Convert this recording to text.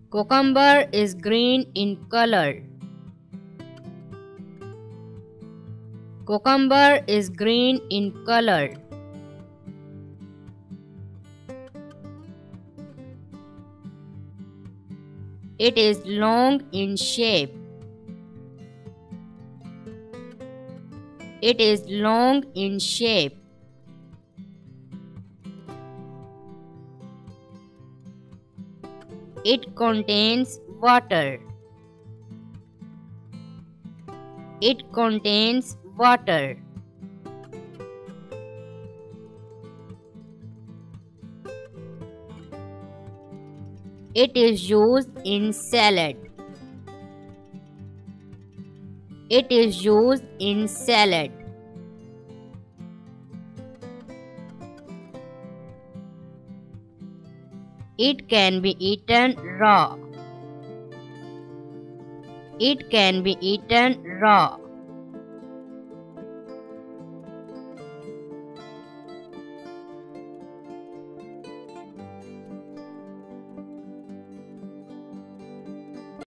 Cucumber is green in color. Cucumber is green in color. It is long in shape. It is long in shape. It contains water. It contains water. It is used in salad. It is used in salad. It can be eaten raw. It can be eaten raw.